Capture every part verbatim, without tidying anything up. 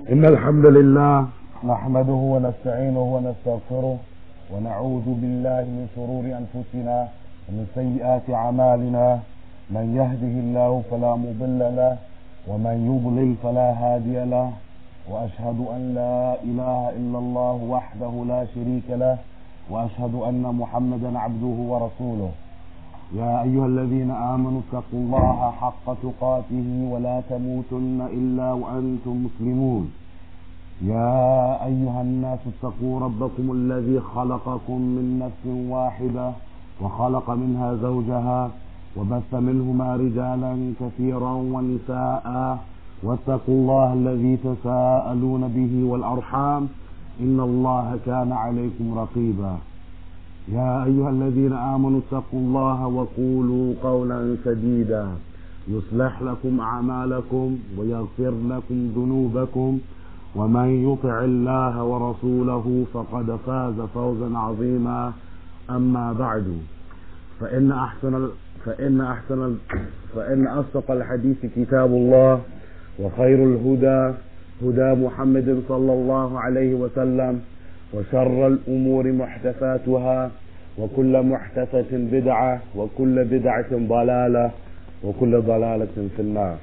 إن الحمد لله نحمده ونستعينه ونستغفره ونعوذ بالله من شرور أنفسنا ومن سيئات أعمالنا. من يهده الله فلا مضل له ومن يضلل فلا هادي له، وأشهد أن لا إله إلا الله وحده لا شريك له، وأشهد أن محمدا عبده ورسوله. يا أيها الذين آمنوا اتقوا الله حق تقاته ولا تموتن إلا وأنتم مسلمون. يا أيها الناس اتقوا ربكم الذي خلقكم من نفس واحدة وخلق منها زوجها وبث منهما رجالا كثيرا ونساء، واتقوا الله الذي تساءلون به والأرحام إن الله كان عليكم رقيبا. يا أيها الذين آمنوا اتقوا الله وقولوا قولا سديدا يصلح لكم أعمالكم ويغفر لكم ذنوبكم، ومن يطع الله ورسوله فقد فاز فوزا عظيما. أما بعد، فإن أحسن فإن أحسن فإن أصدق الحديث كتاب الله، وخير الهدى هدى محمد صلى الله عليه وسلم، وشر الأمور محدثاتها، وكل محدثة بدعة، وكل بدعة ضلالة، وكل ضلالة في النار.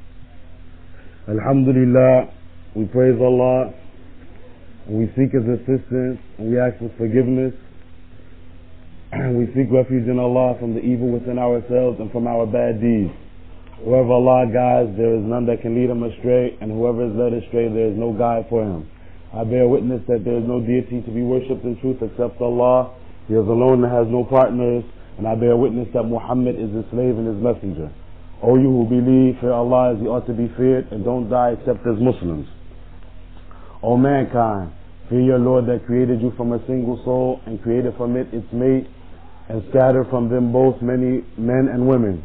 Alhamdulillah, we praise Allah, and we seek His assistance, and we ask for forgiveness, and we seek refuge in Allah from the evil within ourselves and from our bad deeds. Whoever Allah guides, there is none that can lead him astray, and whoever is led astray, there is no guide for him. I bear witness that there is no deity to be worshipped in truth except Allah. He is alone and has no partners, and I bear witness that Muhammad is His slave and His messenger. O you who believe, fear Allah as He ought to be feared, and don't die except as Muslims. O mankind, fear your Lord that created you from a single soul and created from it its mate, and scattered from them both many men and women.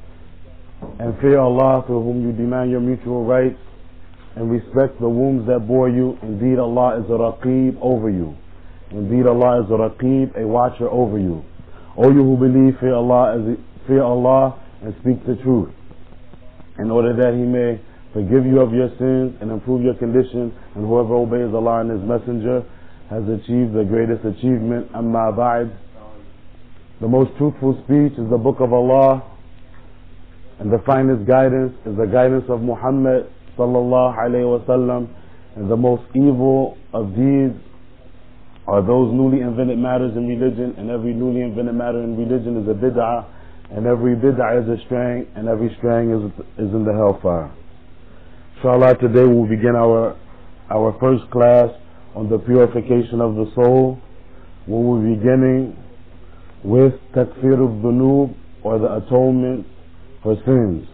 And fear Allah, to whom you demand your mutual rights, and respect the wombs that bore you. Indeed, Allah is a Raqib over you. Indeed, Allah is a Raqib, a watcher over you. O you who believe, fear Allah as fear Allah and speak the truth, in order that He may forgive you of your sins and improve your condition. And whoever obeys Allah and His Messenger has achieved the greatest achievement. Amma ba'd. The most truthful speech is the Book of Allah, and the finest guidance is the guidance of Muhammad sallallahu alayhi wa sallam, and the most evil of deeds are those newly invented matters in religion, and every newly invented matter in religion is a bid'ah, and every bid'ah is a straying, and every straying is is in the hellfire. Inshallah, today we'll begin our our first class on the purification of the soul. We will be beginning with takfir al-dhunub, or the atonement for sins.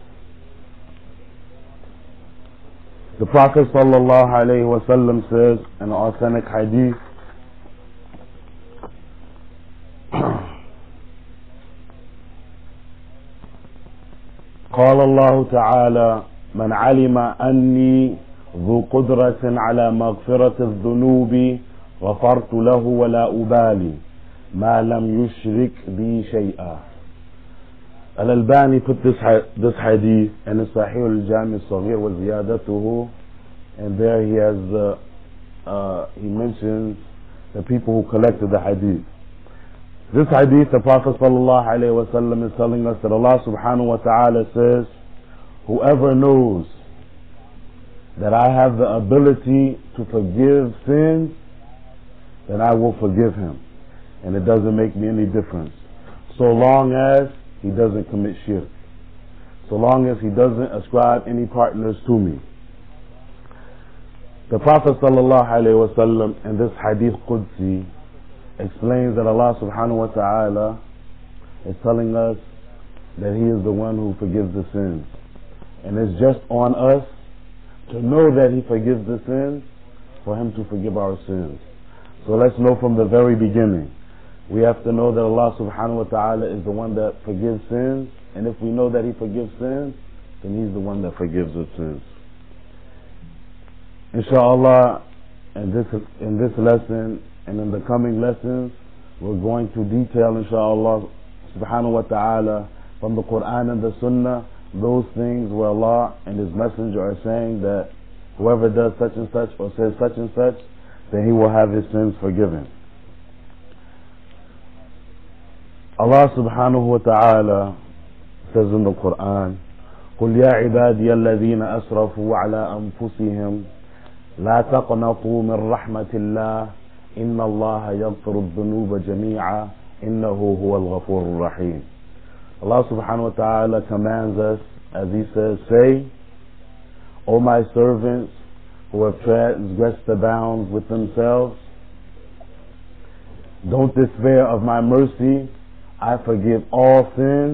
The Prophet sallallahu alayhi wa sallam says in an authentic hadith, قال الله تعالى: من علم أني ذو قدرة على مغفرة الذنوب غفرت له ولا أبالي ما لم يشرك بي شيئا. Al-Albani put this this hadith in the Sahih al-Jami al-Saghir wa ziyadatuhu, and there he has uh, uh, he mentions the people who collected the hadith. This hadith, the Prophet sallallahu alaihi wasallam is telling us that Allah subhanahu wa ta'ala says, whoever knows that I have the ability to forgive sins, then I will forgive him, and it doesn't make me any difference, so long as he doesn't commit shirk, so long as he doesn't ascribe any partners to me. The Prophet sallallahu alaihi wasallam in this hadith Qudsi explains that Allah subhanahu wa ta'ala is telling us that He is the one who forgives the sins, and it's just on us to know that He forgives the sins for Him to forgive our sins. So let's know from the very beginning, we have to know that Allah subhanahu wa ta'ala is the one that forgives sins, and if we know that He forgives sins, then He's the one that forgives the sins. Inshallah, in this, in this lesson and in the coming lessons, we're going to detail, inshallah subhanahu wa ta'ala, from the Quran and the Sunnah, those things where Allah and His Messenger are saying that whoever does such and such or says such and such, then he will have his sins forgiven. Allah subhanahu wa ta'ala says in the Quran, قُلْ يَا عِبَادِيَ الَّذِينَ أَسْرَفُوا عَلَىٰ أَنفُسِهِمْ لَا تَقْنَطُوا مِنْ رَحْمَةِ اللَّهِ إِنَّ اللَّهَ يَغْفِرُ الذُّنُوبَ جَمِيعًا إِنَّهُ هُوَ الْغَفُورُ الرَّحِيمُ. Allah subhanahu wa ta'ala commands us, as he says, say, O my servants who have transgressed the bounds with themselves, don't despair of my mercy. I forgive all sins,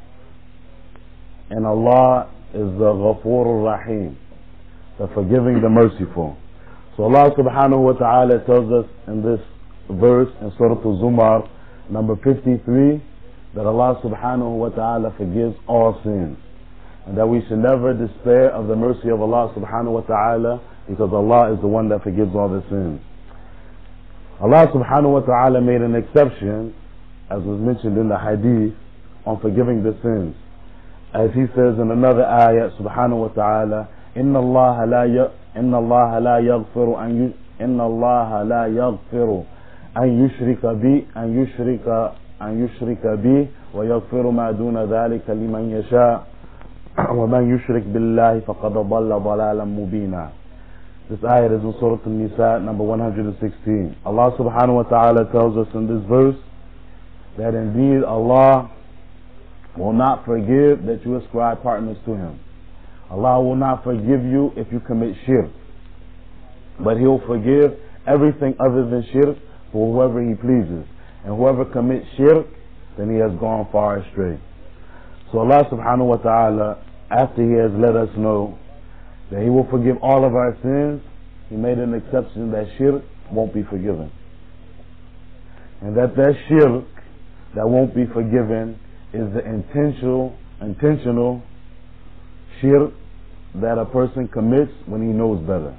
and Allah is the Ghafur Rahim, the forgiving, the merciful. So Allah subhanahu wa ta'ala tells us in this verse in Surah Al-Zumar number fifty-three that Allah subhanahu wa ta'ala forgives all sins, and that we should never despair of the mercy of Allah subhanahu wa ta'ala, because Allah is the one that forgives all the sins. Allah subhanahu wa ta'ala made an exception, as was mentioned in the hadith, on forgiving the sins. As he says in another ayah subhanahu wa ta'ala, إِنَّ اللَّهَ لَا إِنَّ اللَّهَ لَا يَغْفِرُ أَن إِنَّ اللَّهَ لَا يَغْفِرُ أَن يُشْرِكَ بِي أَن يُشْرِكَ أَن يُشْرِكَ بِي وَيَغْفِرُ مَا دُونَ ذَلِكَ لِمَن يَشَاءُ وَمَن يُشْرِكْ بِاللَّهِ فَقَدْ ضَلَّ ضَلَالًا مُبِينًا. This ayah is in Surah An-Nisa number one hundred sixteen. Allah subhanahu wa ta'ala tells us in this verse that indeed Allah will not forgive that you ascribe partners to Him. Allah will not forgive you if you commit shirk, but He'll forgive everything other than shirk for whoever He pleases. And whoever commits shirk, then he has gone far astray. So Allah subhanahu wa ta'ala, after He has let us know that He will forgive all of our sins, He made an exception that shirk won't be forgiven. And that that shirk that won't be forgiven is the intentional, intentional shirk that a person commits when he knows better.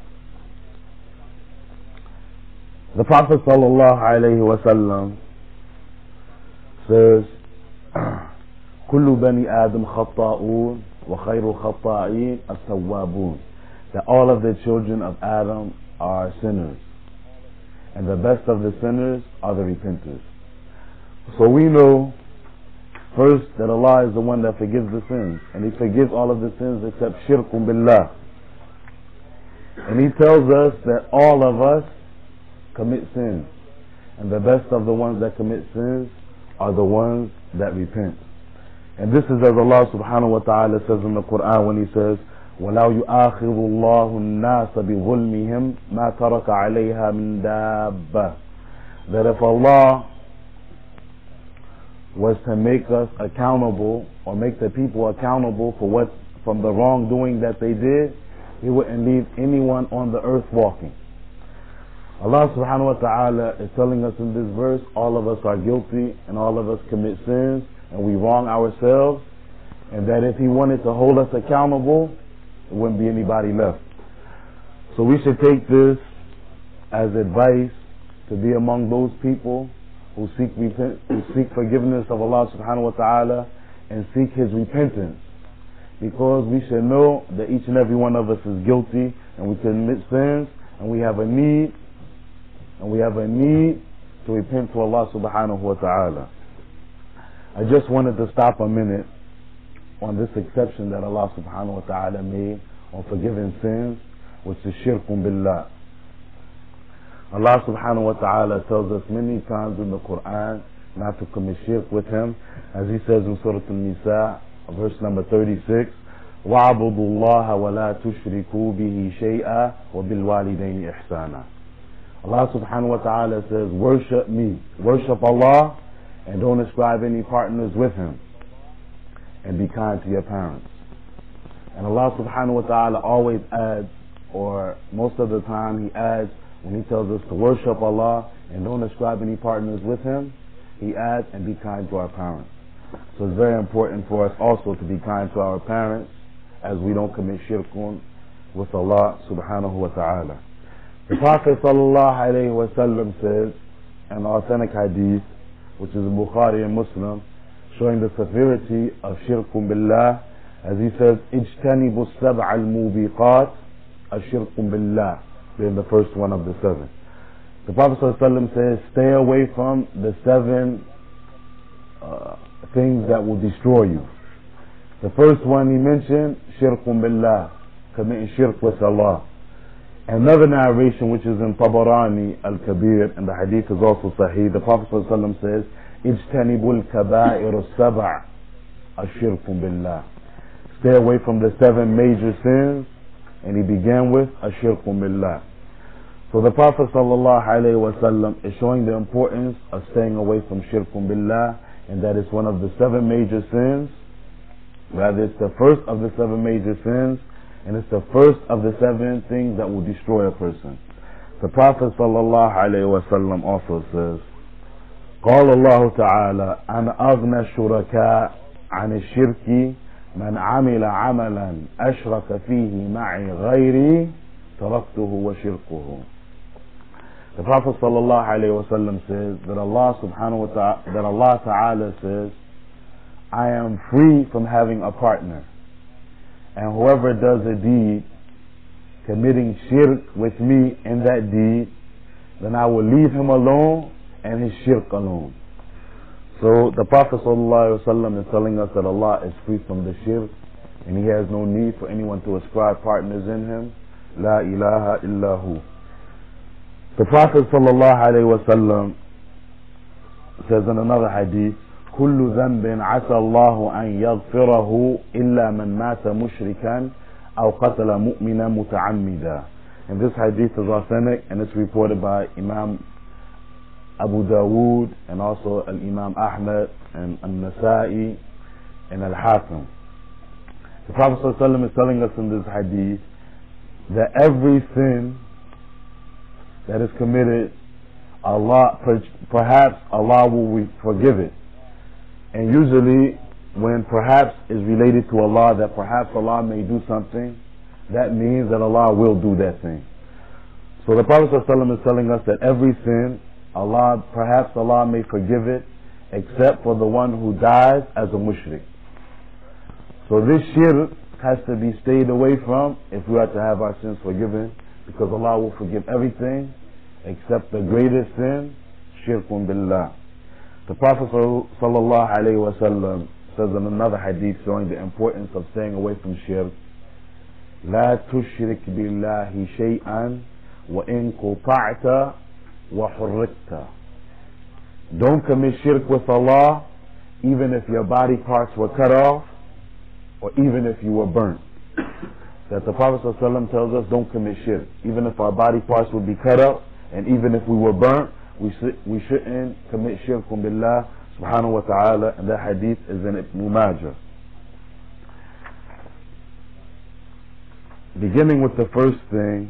The Prophet sallallahu alayhi wa sallam says, كل بني آدم خطاؤون وخير الخطائين التوابون, that all of the children of Adam are sinners, and the best of the sinners are the repenters. So we know first that Allah is the one that forgives the sins, and He forgives all of the sins except shirkun billah. And He tells us that all of us commit sins, and the best of the ones that commit sins are the ones that repent. And this is as Allah subhanahu wa ta'ala says in the Quran when He says, وَلَوْ يُؤَاخِذُ اللَّهُ النَّاسَ بِظُلْمِهِمْ مَا تَرَكَ عَلَيْهَا مِنْ دَابَّةٍ. That if Allah was to make us accountable, or make the people accountable for what, from the wrongdoing that they did, He wouldn't leave anyone on the earth walking. Allah subhanahu wa ta'ala is telling us in this verse, all of us are guilty and all of us commit sins and we wrong ourselves, and that if He wanted to hold us accountable, there wouldn't be anybody left. So we should take this as advice to be among those people who seek repent, who seek forgiveness of Allah subhanahu wa ta'ala and seek His repentance, because we should know that each and every one of us is guilty and we commit sins, and we have a need and we have a need to repent to Allah subhanahu wa ta'ala. I just wanted to stop a minute on this exception that Allah subhanahu wa ta'ala made on forgiving sins, which is shirkun billah. Allah subhanahu wa ta'ala tells us many times in the Quran not to commit shirk with Him, as He says in Surah An-Nisa, verse number thirty-six, وَعَبُدُوا اللَّهَ وَلَا تُشْرِكُوا بِهِ شَيْئًا وَبِالْوَالِدَيْنِ إِحْسَانًا. Allah subhanahu wa ta'ala says, worship me, worship Allah, and don't ascribe any partners with Him, and be kind to your parents. And Allah subhanahu wa ta'ala always adds, or most of the time He adds, when He tells us to worship Allah and don't ascribe any partners with Him, He adds, and be kind to our parents. So it's very important for us also to be kind to our parents, as we don't commit shirkun with Allah subhanahu wa ta'ala. The Prophet sallallahu alayhi wa sallam says, an authentic hadith, which is in Bukhari and Muslim, showing the severity of shirkun billah, as he says, اجتنبوا السبع الموبقات ashirkum billah, being the first one of the seven. The Prophet ﷺ says, stay away from the seven uh, things that will destroy you. The first one he mentioned, shirkum billah, committing shirk with Allah. Another narration which is in Tabarani al-Kabir, and the hadith is also sahih, the Prophet ﷺ says, ijtanibul kaba'ir as-sab'a, ashirkum billah. Stay away from the seven major sins, and he began with ashirkum billah. So the Prophet ﷺ is showing the importance of staying away from shirkum billah, and that is one of the seven major sins. Rather, it's the first of the seven major sins, and it's the first of the seven things that will destroy a person. The Prophet ﷺ also says, قال الله تعالى أنا أغنى الشركاء عن الشرك من عمل عملا أشرك فيه معي غيري تركته وشركه. The Prophet ﷺ says that Allah subhanahu wa ta'ala, that Allah ta'ala says, I am free from having a partner, and whoever does a deed committing shirk with me in that deed, then I will leave him alone and his shirk alone. So the Prophet ﷺ is telling us that Allah is free from the shirk, and he has no need for anyone to ascribe partners in him. La ilaha illahu. The Prophet ﷺ says in another hadith, كل ذنب عسى الله أن يغفره إلا من مات مشركا أو قتل مؤمنا متعمدا. And this hadith is authentic, and it's reported by Imam Abu Dawood and also Al-Imam Ahmad and Al-Nasa'i and Al-Hakim. The Prophet ﷺ is telling us in this hadith that every sin that is committed, Allah, perhaps Allah will forgive it. And usually when perhaps is related to Allah, that perhaps Allah may do something, that means that Allah will do that thing. So the Prophet ﷺ is telling us that every sin, Allah, perhaps Allah may forgive it, except for the one who dies as a mushrik. So this shirk has to be stayed away from if we are to have our sins forgiven, because Allah will forgive everything except the greatest sin, shirkun billah. The Prophet sallallahu alaihi wasallam says in another hadith showing the importance of staying away from shirk, لا تشرك بالله شيئا وإن قطعت وحرقت. Don't commit shirk with Allah even if your body parts were cut off or even if you were burnt. That the Prophet ﷺ tells us don't commit shirk. Even if our body parts would be cut up and even if we were burnt, we, sh- we shouldn't commit shirk billah subhanahu wa ta'ala, and that hadith is in Ibn Majah. Beginning with the first thing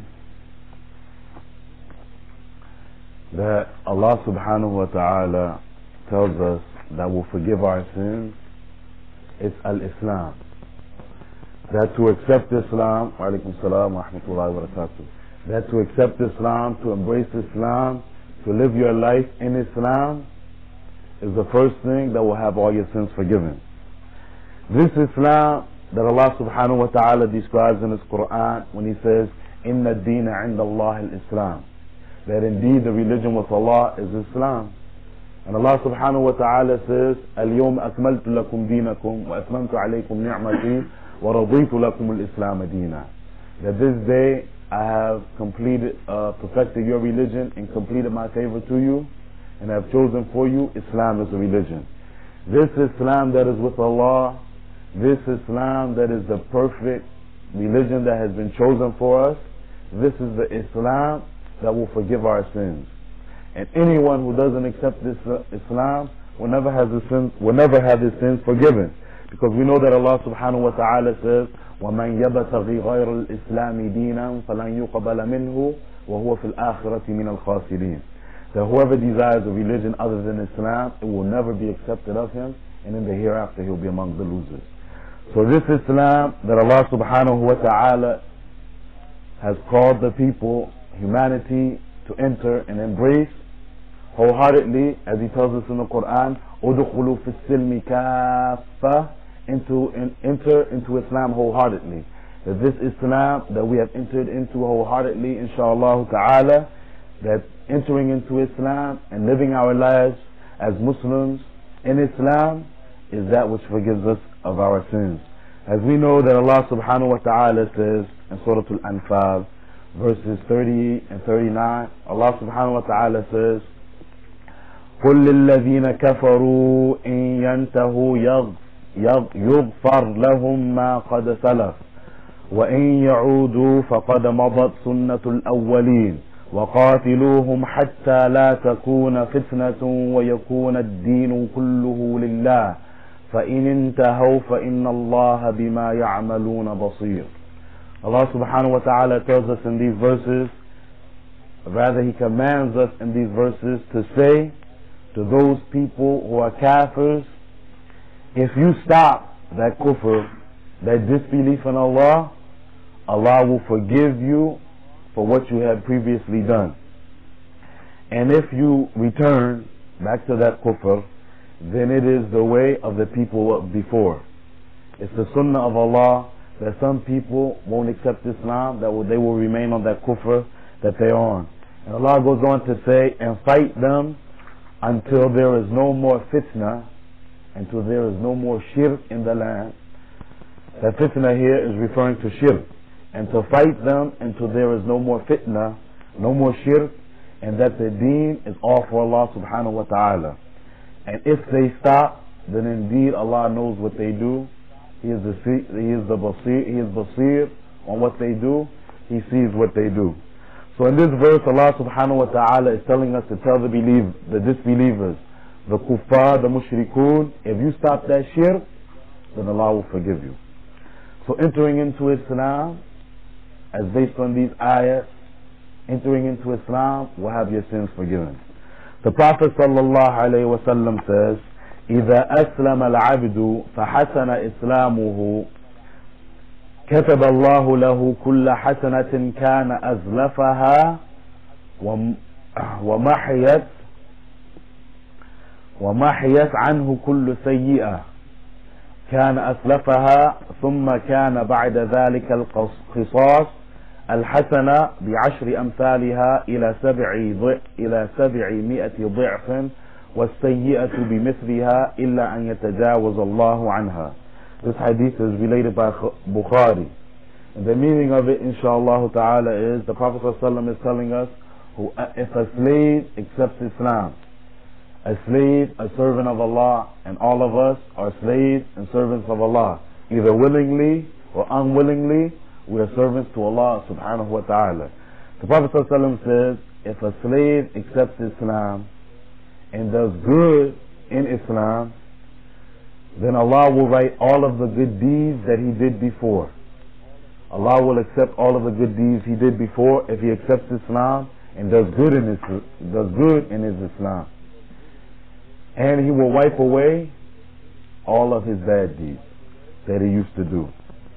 that Allah subhanahu wa ta'ala tells us that will forgive our sins, it's al-Islam. That to accept Islam, wa alaikum salam wa rahmatullahi wa barakatuh, that to accept Islam, to embrace Islam, to live your life in Islam is the first thing that will have all your sins forgiven. This Islam that Allah subhanahu wa ta'ala describes in His Quran when He says, Inna ad-deena 'inda Allah al-Islam, that indeed the religion with Allah is Islam. And Allah subhanahu wa ta'ala says, Al-yawma akmaltu lakum deenakum wa atmamtu alaykum ni'mati wa raditu lakum al-Islam deena. That this day I have completed, uh, perfected your religion and completed my favor to you, and have chosen for you Islam as a religion. This Islam that is with Allah, this Islam that is the perfect religion that has been chosen for us, this is the Islam that will forgive our sins. And anyone who doesn't accept this uh, Islam will never have his sins, will never have his sins forgiven, because we know that Allah subhanahu wa ta'ala says, وَمَنْ يَبْتَغِي غَيْرَ الْإِسْلَامِ دِينًا فَلَنْ يُقْبَلَ مِنْهُ وَهُوَ فِي الْآخِرَةِ مِنَ الْخَاسِرِينَ. That whoever desires a religion other than Islam, it will never be accepted of him, and in the hereafter he'll be among the losers. So this Islam that Allah subhanahu wa ta'ala has called the people, humanity, to enter and embrace wholeheartedly, as He tells us in the Quran, أُدْخُلُوا فِي السِّلْمِ كَافَّةً, into in, enter into Islam wholeheartedly. that this Islam that we have entered into wholeheartedly, inshaAllah ta'ala, that entering into Islam and living our lives as Muslims in Islam is that which forgives us of our sins. As we know that Allah subhanahu wa ta'ala says in Surah Al-Anfal, verses thirty and thirty-nine, Allah subhanahu wa ta'ala says, قُلْ لِلَّذِينَ كَفَرُوا إِن يَنْتَهُوا يَغْفَرْ لَهُمْ مَا قَدْ سَلَفَ وَإِن يَعُودُوا فَقَدْ مَضَتْ سُنَّةُ الْأَوَّلِينَ وَقَاتِلُوهُمْ حَتَّى لَا تَكُونَ فِتْنَةٌ وَيَكُونَ الدِّينُ كُلُّهُ لِلَّهِ فَإِنِ انْتَهَوْا فَإِنَّ اللَّهَ بِمَا يَعْمَلُونَ بَصِيرٌ. Allah subhanahu wa ta'ala tells us in these verses, rather He commands us in these verses to say to those people who are kafirs, if you stop that kufr, that disbelief in Allah, Allah will forgive you for what you had previously done. And if you return back to that kufr, then it is the way of the people before. It's the sunnah of Allah that some people won't accept Islam, that will, they will remain on that kufr that they're on. And Allah goes on to say, and fight them until there is no more fitna, until there is no more shirk in the land. That fitna here is referring to shirk. And to fight them until there is no more fitna, no more shirk, and that the deen is all for Allah subhanahu wa ta'ala. And if they stop, then indeed Allah knows what they do. He is the He is the basir, He is basir on what they do. He sees what they do. So in this verse, Allah subhanahu wa ta'ala is telling us to tell the believe, the disbelievers, the kuffar, the mushrikun, if you stop that shirk, then Allah will forgive you. So entering into Islam, as based on these ayahs, entering into Islam will have your sins forgiven. The Prophet sallallahu alayhi wa sallam says, إذا أسلم العبد فحسن إسلامه كتب الله له كل حسنة كان أزلفها ومحيت ومحيت عنه كل سيئة كان أسلفها ثم كان بعد ذلك القصاص الحسنة بعشر أمثالها إلى سبع إلى سبعمائة ضعف والسيئة بمثلها إلا أن يتجاوز الله عنها. This hadith is related by Bukhari. And the meaning of it, inshallah ta'ala, is the Prophet ﷺ is telling us, who, if a slave accepts Islam, a slave, a servant of Allah, and all of us are slaves and servants of Allah, either willingly or unwillingly, we are servants to Allah subhanahu wa ta'ala. The Prophet ﷺ says, if a slave accepts Islam and does good in Islam, then Allah will write all of the good deeds that he did before. Allah will accept all of the good deeds he did before if he accepts Islam and does good in his, does good in his Islam. And he will wipe away all of his bad deeds that he used to do.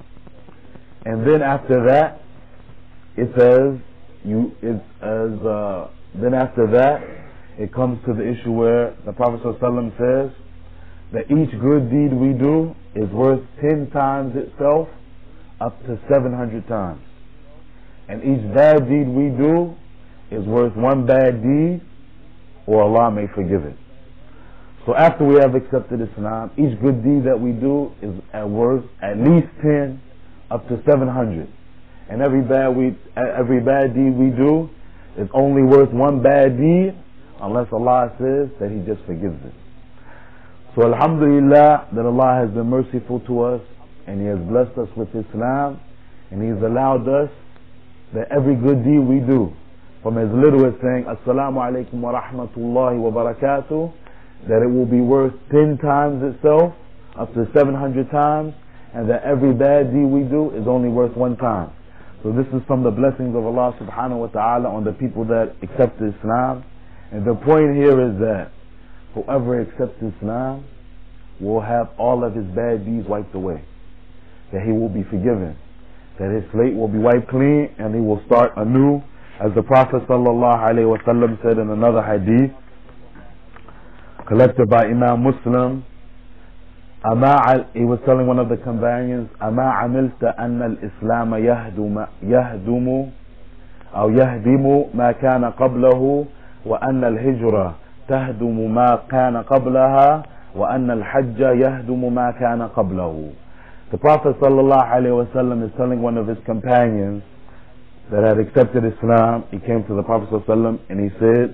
And then after that, it says, you, it's as, uh, then after that, it comes to the issue where the Prophet ﷺ says that each good deed we do is worth ten times itself up to seven hundred times. And each bad deed we do is worth one bad deed, or Allah may forgive it. So after we have accepted Islam, each good deed that we do is at worth at least ten up to seven hundred. And every bad, we, every bad deed we do is only worth one bad deed, unless Allah says that He just forgives it. So alhamdulillah that Allah has been merciful to us, and He has blessed us with Islam, and He has allowed us that every good deed we do, from as little as saying Assalamu alaikum wa rahmatullahi wa barakatuh, that it will be worth ten times itself, up to seven hundred times, and that every bad deed we do is only worth one time. So this is from the blessings of Allah subhanahu wa ta'ala on the people that accept Islam. And the point here is that whoever accepts Islam will have all of his bad deeds wiped away. That he will be forgiven. That his slate will be wiped clean and he will start anew. As the Prophet sallallahu alayhi wa sallam said in another hadith, collected by Imam Muslim, Ama, he was telling one of the companions, أما عملت أن الإسلام يهدم يهدم أو يهدم ما كان قبله وأن الهجرة تهدم ما كان قبلها وأن الحج يهدم ما كان قبله. The Prophet sallallahu alaihi wasallam is telling one of his companions that had accepted Islam. He came to the Prophet sallallahu alaihi wasallam and he said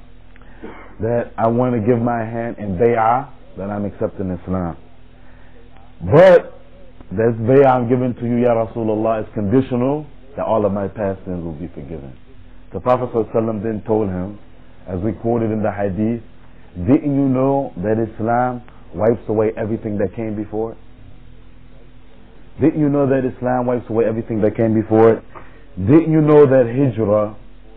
that I want to give my hand in bay'ah, that I'm accepting Islam. But this bay'ah I'm giving to you, Ya Rasulullah, is conditional that all of my past sins will be forgiven. The Prophet sallallahu alaihi wasallam then told him, as we quoted in the hadith, didn't you know that Islam wipes away everything that came before it? Didn't you know that Islam wipes away everything that came before it? Didn't you know that hijrah,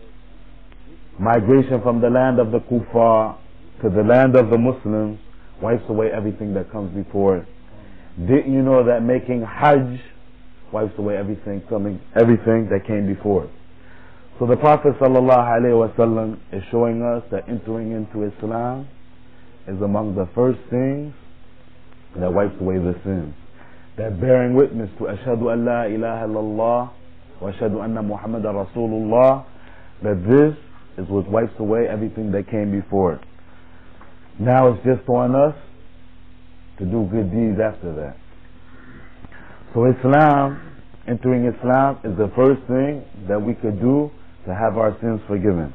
migration from the land of the kuffar to the land of the Muslims, wipes away everything that comes before it? Didn't you know that making hajj wipes away everything coming, everything that came before it? So the Prophet sallallahu alaihi wasallam is showing us that entering into Islam is among the first things that wipes away the sins. That bearing witness to Ashhadu an la ilaha illallah wa ashhadu anna Muhammadan Rasulullah, that this is what wipes away everything that came before it. Now it's just on us to do good deeds after that. So Islam, entering Islam is the first thing that we could do to have our sins forgiven.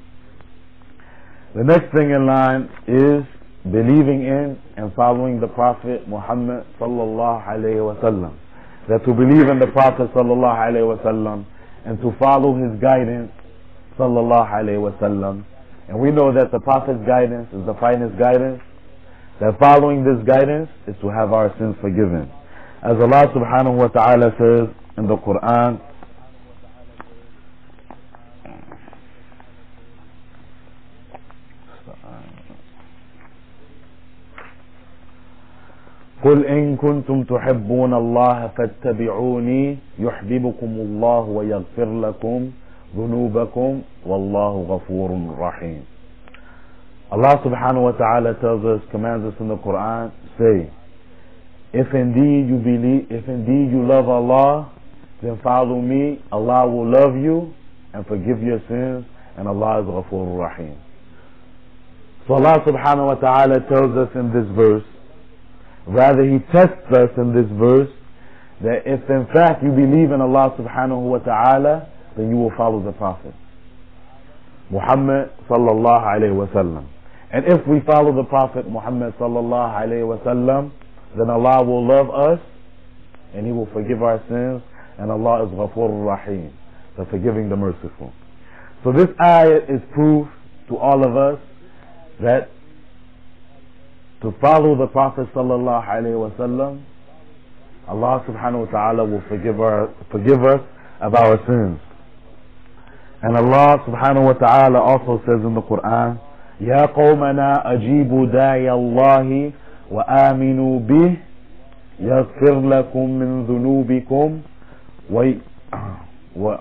The next thing in line is believing in and following the Prophet Muhammad sallallahu alayhi wa sallam. That to believe in the Prophet sallallahu alayhi wa sallam and to follow his guidance sallallahu alayhi wa sallam. And we know that the Prophet's guidance is the finest guidance. That following this guidance is to have our sins forgiven. As Allah subhanahu wa ta'ala says in the Quran, قل إن كنتم تحبون الله فاتبعوني يحببكم الله ويغفر لكم ذنوبكم والله غفور رحيم. Allah subhanahu wa ta'ala tells us, commands us in the Quran, say, if indeed you believe, if indeed you love Allah, then follow me. Allah will love you and forgive your sins, and Allah is Ghafur Rahim. So Allah subhanahu wa ta'ala tells us in this verse, rather he tests us in this verse, that if in fact you believe in Allah subhanahu wa ta'ala, then you will follow the Prophet Muhammad sallallahu alayhi wa sallam. And if we follow the Prophet Muhammad sallallahu alayhi wa sallam, then Allah will love us and he will forgive our sins, and Allah is Ghafur Rahim, the forgiving, the merciful. So this ayat is proof to all of us that to follow the Prophet sallallahu alayhi wa sallam, Allah subhanahu wa ta'ala will forgive, our, forgive us of our sins. And Allah subhanahu wa ta'ala also says in the Quran, يا قومنا أجيبوا داعي الله وآمنوا به يغفر لكم من ذنوبكم وي و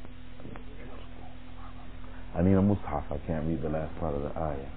I need a mushaf, I can't read the last part of the ayah.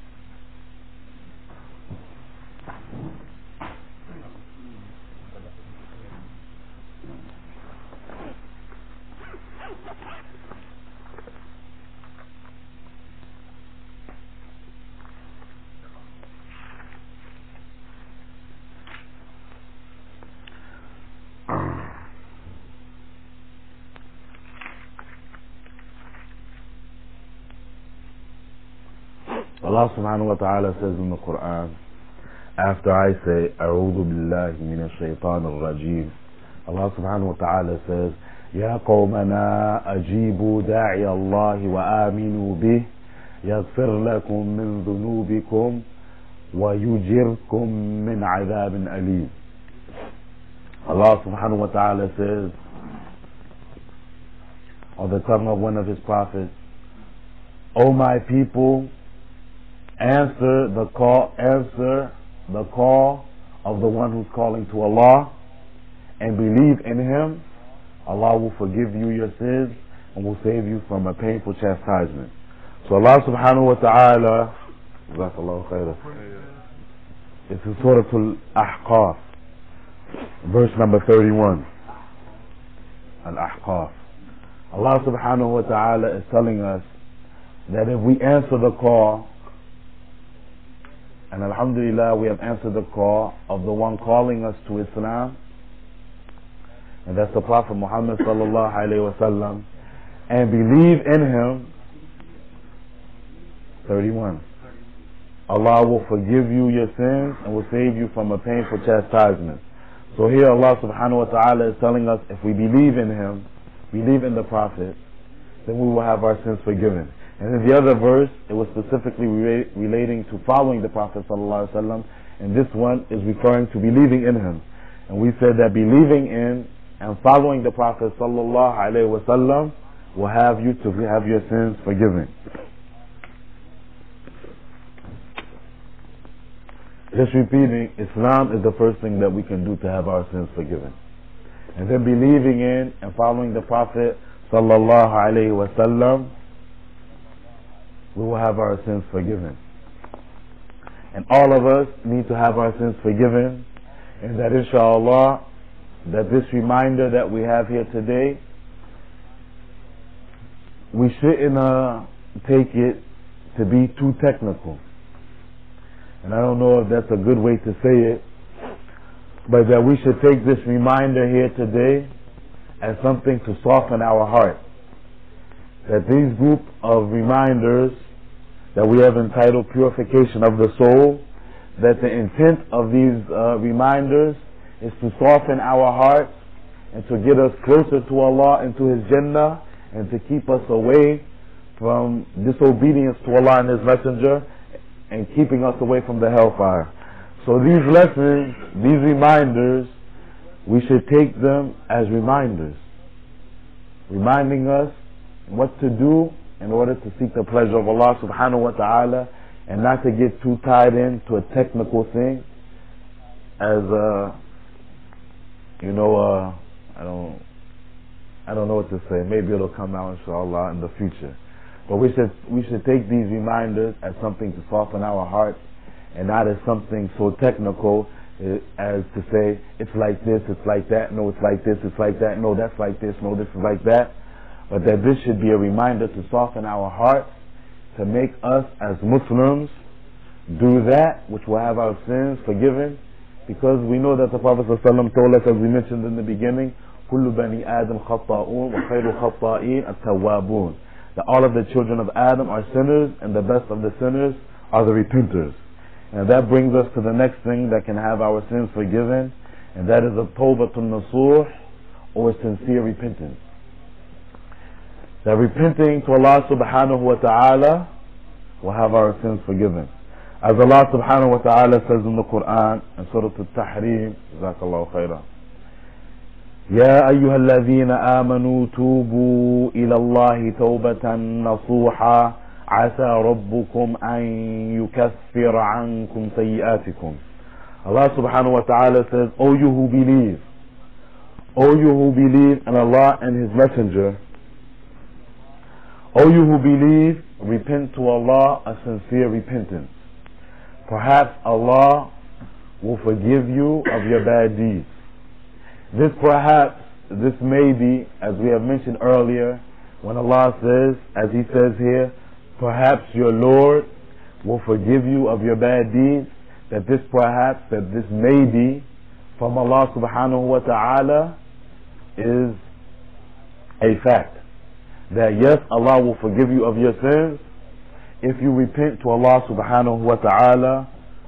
Allah subhanahu wa ta'ala says in the Quran, after I say, أعوذ بالله من الشيطان الرجيم, Allah subhanahu wa ta'ala says, يا قومنا أجيبوا داعي الله وآمنوا به يغفر لكم من ذنوبكم ويجركم من عذاب أليم. Allah subhanahu wa ta'ala says on the tongue of one of his prophets, O my people, answer the call, answer the call of the one who's calling to Allah and believe in him. Allah will forgive you your sins and will save you from a painful chastisement. So Allah subhanahu wa ta'ala, jazakallahu khairan, it's in Surah Al-Ahqaf. verse number thirty-one. Al-Ahqaf. Allah subhanahu wa ta'ala is telling us that if we answer the call, and alhamdulillah we have answered the call of the one calling us to Islam, and that's the Prophet Muhammad sallallahu alayhi wa sallam, and believe in him, thirty-one. Allah will forgive you your sins and will save you from a painful chastisement. So here Allah subhanahu wa ta'ala is telling us, if we believe in him, believe in the Prophet, then we will have our sins forgiven. And in the other verse, it was specifically re- relating to following the Prophet sallallahu alaihi wasallam, and this one is referring to believing in him. And we said that believing in and following the Prophet sallallahu alaihi wasallam will have you to have your sins forgiven. Just repeating, Islam is the first thing that we can do to have our sins forgiven. And then believing in and following the Prophet sallallahu alaihi wasallam, we will have our sins forgiven. And all of us need to have our sins forgiven, and that inshallah, that this reminder that we have here today, we shouldn't uh, take it to be too technical. And I don't know if that's a good way to say it, but that we should take this reminder here today as something to soften our heart. That these group of reminders that we have entitled Purification of the Soul, that the intent of these uh, reminders is to soften our hearts and to get us closer to Allah and to His Jannah, and to keep us away from disobedience to Allah and His Messenger, and keeping us away from the hellfire. So these lessons, these reminders, we should take them as reminders, reminding us what to do in order to seek the pleasure of Allah subhanahu wa ta'ala, and not to get too tied into a technical thing as uh you know uh I don't I don't know what to say. Maybe it'll come out inshallah in the future. But we should we should take these reminders as something to soften our hearts, and not as something so technical as to say it's like this, it's like that, no it's like this, it's like that, no that's like this, no this is like that. But that this should be a reminder to soften our hearts, to make us as Muslims do that which will have our sins forgiven, because we know that the Prophet ﷺ told us, as we mentioned in the beginning, كُلُّ بَنِي آدَمْ خَطَّاؤُونَ وَخَيْرُ خَطَّائِينَ التَّوَّابُونَ, that all of the children of Adam are sinners, and the best of the sinners are the repenters. And that brings us to the next thing that can have our sins forgiven, and that is a tawbatun nasuh, or sincere repentance. That repenting to Allah subhanahu wa ta'ala will have our sins forgiven. As Allah subhanahu wa ta'ala says in the Quran, in Surah Al-Tahrim, Jazakallahu khairan, يا أيها الذين آمنوا توبوا إلى الله توبة نصوحا عسى ربكم أن يكفر عنكم سيئاتكم. Allah subhanahu wa ta'ala says, O you who believe, O you who believe in Allah and His Messenger, O you who believe, repent to Allah a sincere repentance. Perhaps Allah will forgive you of your bad deeds. This perhaps, this may be, as we have mentioned earlier, when Allah says, as He says here, perhaps your Lord will forgive you of your bad deeds, that this perhaps, that this may be from Allah subhanahu wa ta'ala is a fact. That yes, Allah will forgive you of your sins if you repent to Allah subhanahu wa ta'ala.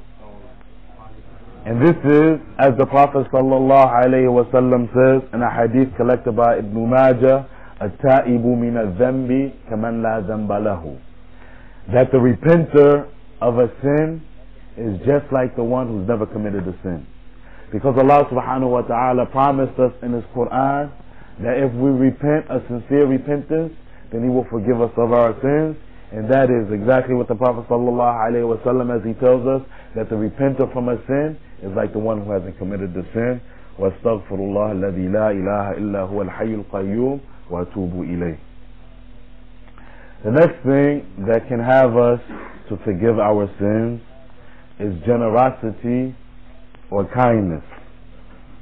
And this is, as the Prophet sallallahu alayhi wa sallam says in a hadith collected by Ibn Majah, التائب من الذنب كمن لا ذنب له, that the repenter of a sin is just like the one who's never committed a sin. Because Allah subhanahu wa ta'ala promised us in His Quran that if we repent a sincere repentance, then He will forgive us of our sins. And that is exactly what the Prophet sallallahu alaihi wasallam, as he tells us, that the repenter from a sin is like the one who hasn't committed the sin. وَاسْتَغْفِرُ اللَّهَ الَّذِي لَا إِلَهَ إِلَّا هُوَ الْحَيُّ الْقَيُّومُ وَأَتُوبُ إِلَيْهِ. The next thing that can have us to forgive our sins is generosity or kindness.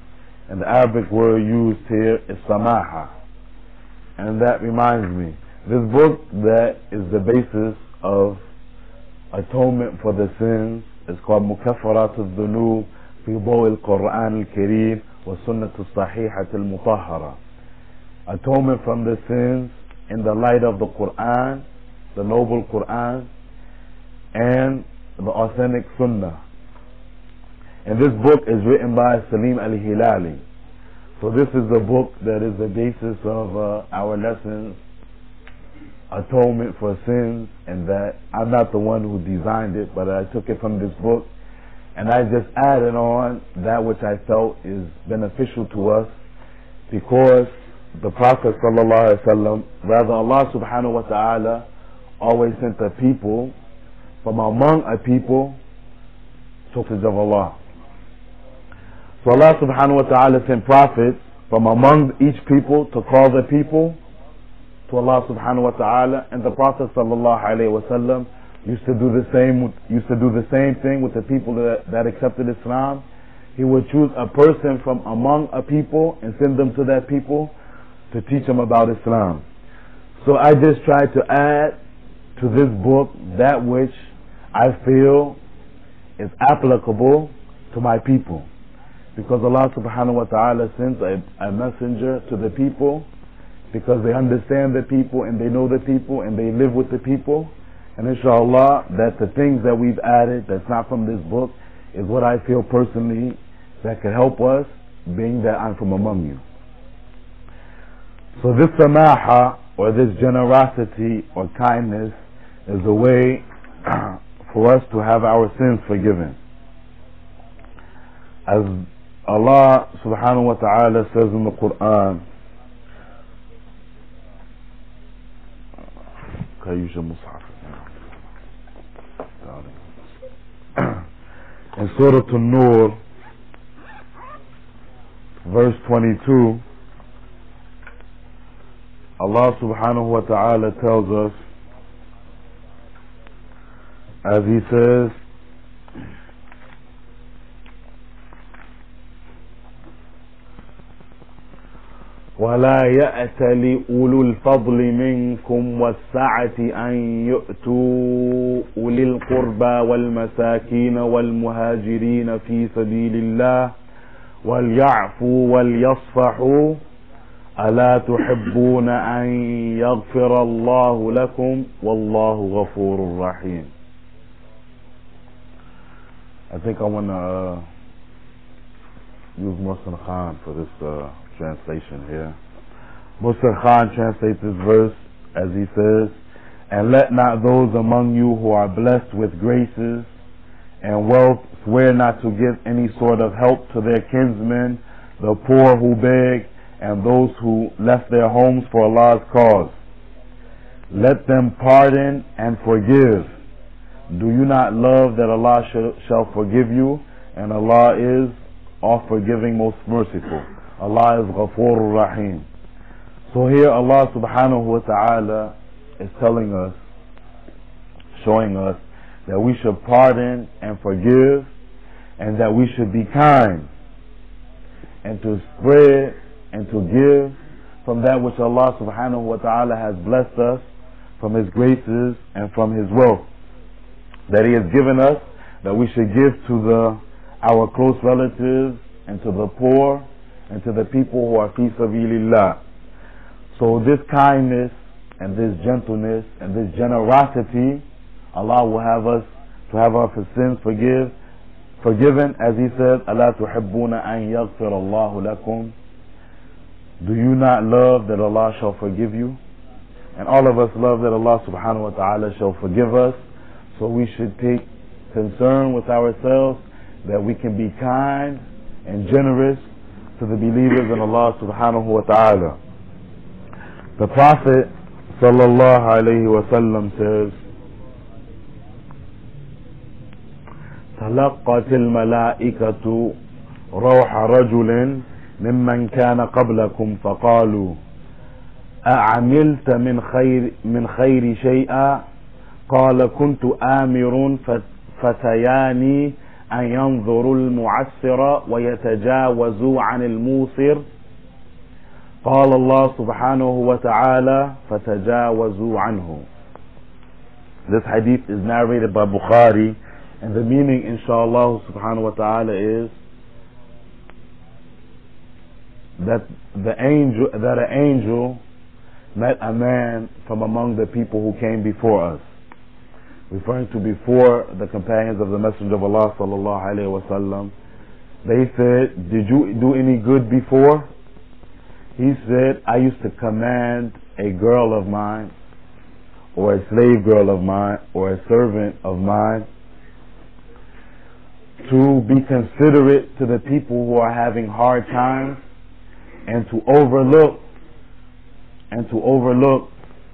And the Arabic word used here is samaha. And that reminds me, this book that is the basis of atonement for the sins is called Mukaffarat al-Dhunub fi Daw al-Quran al-Kareem wa Sunnat al-Sahihat al-Mutahhara. Atonement from the sins in the light of the Quran, the noble Quran, and the authentic Sunnah. And this book is written by Salim al-Hilali. So this is the book that is the basis of uh, our lessons, Atonement for Sins, and that I'm not the one who designed it, but I took it from this book, and I just added on that which I felt is beneficial to us, because the Prophet sallallahu alaihi wasallam, rather Allah subhanahu wa ta'ala, always sent a people from among a people to the of Allah. So Allah subhanahu wa ta'ala sent prophets from among each people to call the people to Allah subhanahu wa ta'ala, and the Prophet sallallahu alaihi wasallam used to do the same used to do the same thing with the people that, that accepted Islam. He would choose a person from among a people and send them to that people to teach them about Islam. So I just tried to add to this book that which I feel is applicable to my people, because Allah subhanahu wa ta'ala sends a, a messenger to the people because they understand the people and they know the people and they live with the people. And inshallah, that the things that we've added that's not from this book is what I feel personally that could help us, being that I'm from among you. So this samaha, or this generosity or kindness, is a way for us to have our sins forgiven. As Allah subhanahu wa ta'ala says in the Quran, in Surah An-Nur, verse twenty-two, Allah subhanahu wa ta'ala tells us, as He says, وَلَا يَأْتَلِ أُولُو الْفَضْلِ مِنْكُمْ وَالسَّعَةِ أَنْ يُؤْتُوا أُولِي الْقُرْبَى وَالْمَسَاكِينَ وَالْمُهَاجِرِينَ فِي سَبِيلِ اللَّهِ وَلْيَعْفُوا وَلْيَصْفَحُوا أَلَا تُحِبُّونَ أَنْ يَغْفِرَ اللَّهُ لَكُمْ وَاللَّهُ غَفُورٌ رَحِيمٌ. I think I want to uh, use Muhsin Khan for this uh, translation here. Muhsin Khan translates this verse as he says, "And let not those among you who are blessed with graces and wealth swear not to give any sort of help to their kinsmen, the poor who beg, and those who left their homes for Allah's cause. Let them pardon and forgive. Do you not love that Allah sh- shall forgive you? And Allah is all forgiving, most merciful. Allah is Ghafurur Rahim." So here Allah subhanahu wa ta'ala is telling us, showing us that we should pardon and forgive, and that we should be kind, and to spread and to give from that which Allah subhanahu wa ta'ala has blessed us, from His graces and from His wealth that He has given us, that we should give to the our close relatives and to the poor and to the people who are fi sabilillah. So this kindness and this gentleness and this generosity, Allah will have us to have our sins forgive, forgiven, as He said, أَلَا تُحِبُّونَ أَنْ يَغْفِرَ اللَّهُ لَكُمْ. Do you not love that Allah shall forgive you? And all of us love that Allah subhanahu wa ta'ala shall forgive us. So we should take concern with ourselves that we can be kind and generous to the believers in Allah subhanahu wa ta'ala. The Prophet sallallahu alayhi wa sallam says, تلقت الملائكة روح رجل ممن كان قبلكم فقالوا أعملت من خير من خير شيئا؟ قال كنت آمر فتياني أن ينظروا المعسر ويتجاوزوا عن الموسر قال الله سبحانه وتعالى فتجاوزوا عنه. This hadith is narrated by Bukhari, and the meaning, inshallah subhanahu wa ta'ala, is that the angel that an angel met a man from among the people who came before us, referring to before the companions of the Messenger of Allah sallallahu alaihi wasallam. They said, did you do any good before? He said, I used to command a girl of mine, or a slave girl of mine, or a servant of mine, to be considerate to the people who are having hard times, and to overlook and to overlook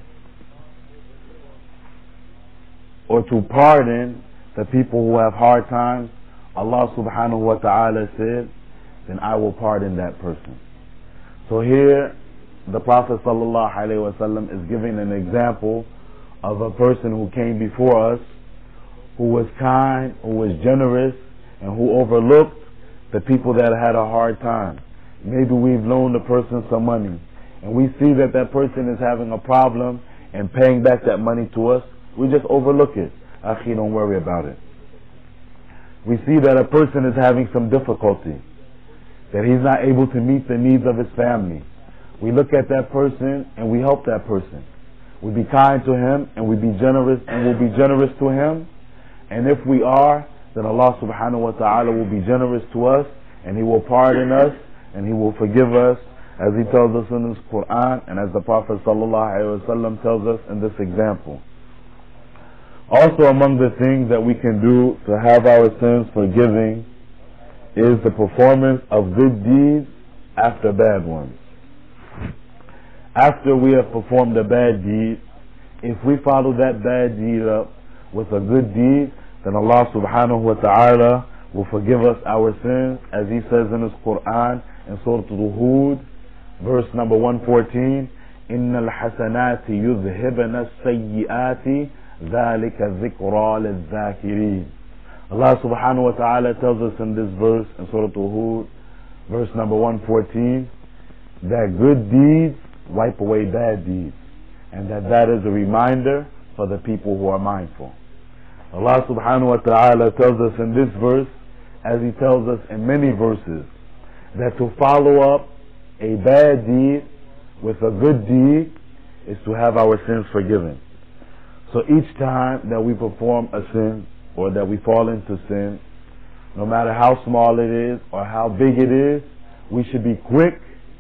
or to pardon the people who have hard times. Allah subhanahu wa ta'ala said, then I will pardon that person. So here the Prophet sallallahu alaihi wasallam is giving an example of a person who came before us, who was kind, who was generous, and who overlooked the people that had a hard time. Maybe we've loaned a person some money, and we see that that person is having a problem and paying back that money to us. We just overlook it. Akhi, don't worry about it. We see that a person is having some difficulty, that he's not able to meet the needs of his family. We look at that person and we help that person. We be kind to him and we be generous and we'll be generous to him. And if we are, then Allah subhanahu wa ta'ala will be generous to us, and He will pardon us, and He will forgive us, as He tells us in His Quran, and as the Prophet sallallahu alaihi wasallam tells us in this example. Also, among the things that we can do to have our sins forgiven is the performance of good deeds after bad ones. After we have performed a bad deed, if we follow that bad deed up with a good deed, then Allah subhanahu wa ta'ala will forgive us our sins, as He says in His Quran in Surah Al-Hud, verse number one fourteen, إِنَّ الْحَسَنَاتِ يُذْهِبْنَ السَّيِّئَاتِ ذَلِكَ ذِكْرَى لِلذَّاكِرِينَ. Allah subhanahu wa ta'ala tells us in this verse in Surah Al-Hud, verse number one fourteen, that good deeds wipe away bad deeds, and that that is a reminder for the people who are mindful. Allah subhanahu wa ta'ala tells us in this verse, as He tells us in many verses, that to follow up a bad deed with a good deed is to have our sins forgiven. So each time that we perform a sin, or that we fall into sin, no matter how small it is or how big it is, we should be quick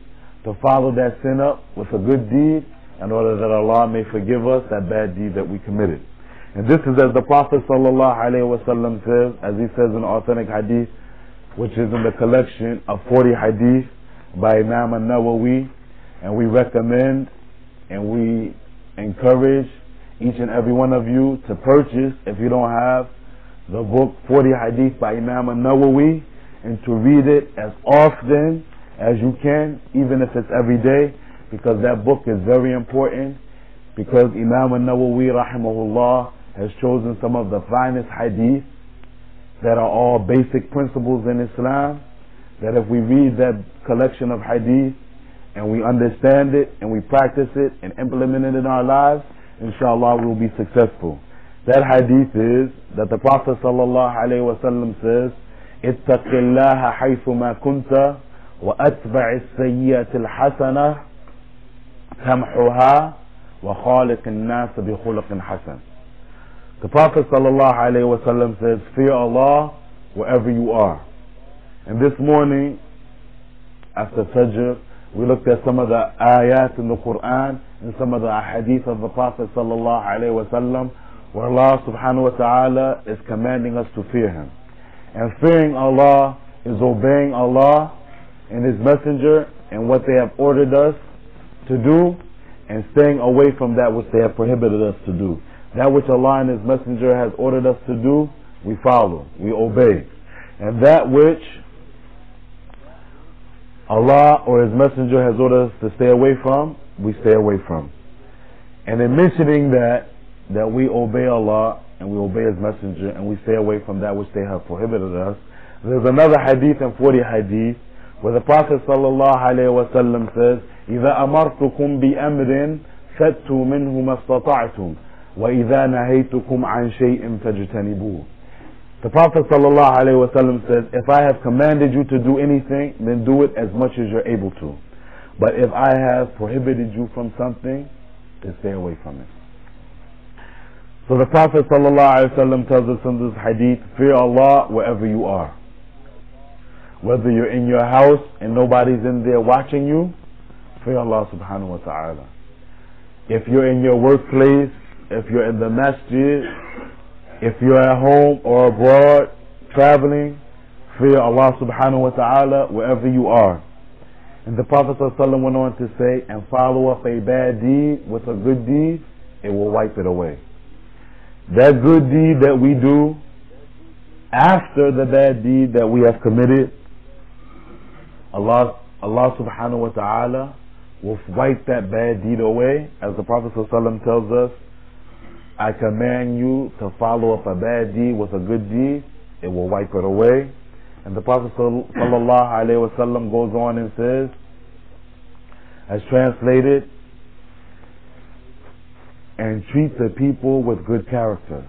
to follow that sin up with a good deed, in order that Allah may forgive us that bad deed that we committed. And this is as the Prophet sallallahu alaihi wasallam says, as he says in authentic hadith, which is in the collection of forty hadith by Imam An-Nawawi, and we recommend and we encourage each and every one of you to purchase, if you don't have the book forty hadith by Imam An-Nawawi, and to read it as often as you can, even if it's every day, because that book is very important, because Imam An-Nawawi rahimahullah has chosen some of the finest hadith that are all basic principles in Islam, that if we read that collection of hadith and we understand it and we practice it and implement it in our lives, inshallah we'll be successful. That hadith is that the Prophet sallallahu alaihi wasallam says, اتق الله حيثما كنت وأتبع السيئة الحسنة تمحها وخالق الناس بخلق حسن. The Prophet sallallahu alaihi wasallam says, fear Allah wherever you are. And this morning, after Fajr, we looked at some of the ayat in the Quran and some of the hadith of the Prophet sallallahu alaihi wasallam, where Allah subhanahu wa ta'ala is commanding us to fear Him. And fearing Allah is obeying Allah and His Messenger and what they have ordered us to do, and staying away from that which they have prohibited us to do. That which Allah and His Messenger has ordered us to do, we follow, we obey. And that which Allah or His Messenger has ordered us to stay away from, we stay away from. And in mentioning that, that we obey Allah and we obey His Messenger and we stay away from that which they have prohibited us. There's another hadith and forty hadith where the Prophet sallallahu alaihi wasallam says, إِذَا أَمَرْتُكُمْ بِأَمْرٍ فَأْتُوا مِنْهُ مَا اسْتَطَعْتُمْ وَإِذَا نَهَيْتُكُمْ عَنْ شَيْءٍ فَاجْتَنِبُوهُ. The Prophet sallallahu alaihi wasallam says, if I have commanded you to do anything, then do it as much as you're able to. But if I have prohibited you from something, then stay away from it. So the Prophet sallallahu alaihi wasallam tells us in this hadith, fear Allah wherever you are. Whether you're in your house and nobody's in there watching you, fear Allah subhanahu wa ta'ala. If you're in your workplace, if you're in the masjid, if you're at home or abroad, traveling, fear Allah subhanahu wa ta'ala wherever you are. And the Prophet sallallahu alaihi wasallam went on to say, and follow up a bad deed with a good deed, it will wipe it away. That good deed that we do after the bad deed that we have committed, Allah, Allah subhanahu wa ta'ala will wipe that bad deed away. As the Prophet sallallahu alaihi wasallam tells us, I command you to follow up a bad deed with a good deed, it will wipe it away. And the Prophet sallallahu alaihi wasallam goes on and says, as translated, and treat the people with good character.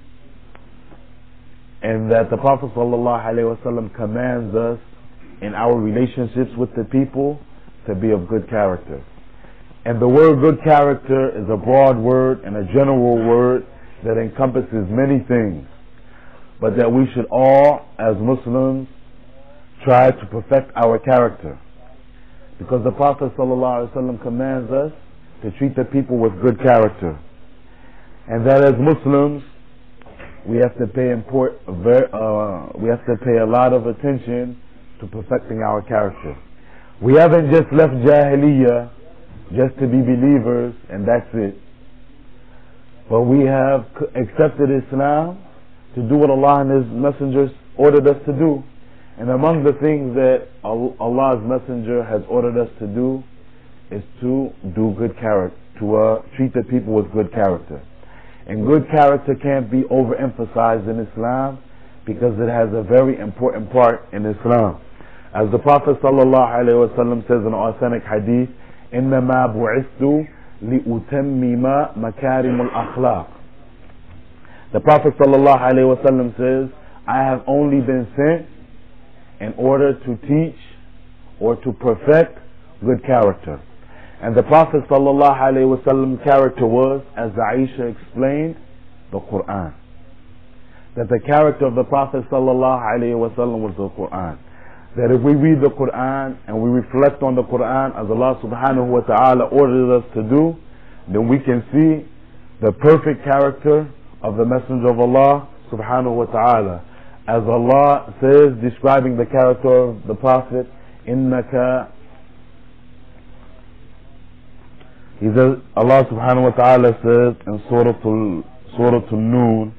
And that the Prophet sallallahu alaihi wasallam commands us in our relationships with the people to be of good character. And the word good character is a broad word and a general word that encompasses many things, but that we should all, as Muslims, try to perfect our character. Because the Prophet ﷺ commands us to treat the people with good character. And that as Muslims, we have to pay import, uh, we have to pay a lot of attention to perfecting our character. We haven't just left Jahiliyyah just to be believers and that's it. But we have accepted Islam to do what Allah and His messengers ordered us to do. And among the things that Allah's messenger has ordered us to do is to do good character, to uh, treat the people with good character. And good character can't be overemphasized in Islam because it has a very important part in Islam. As the Prophet sallallahu alaihi wasallam says in an authentic hadith, إنما بعثت لأتمم مكارم الأخلاق. The Prophet sallallahu alaihi wasallam says, I have only been sent in order to teach or to perfect good character. And the Prophet sallallahu alaihi wasallam character was, as Aisha explained, the Quran. That the character of the Prophet sallallahu alaihi wasallam was the Quran. That if we read the Quran and we reflect on the Quran as Allah subhanahu wa ta'ala ordered us to do, then we can see the perfect character of the Messenger of Allah subhanahu wa ta'ala. As Allah says, describing the character of the Prophet, إِنَّكَ, He says, Allah subhanahu wa ta'ala says in Surah Surah An-Noon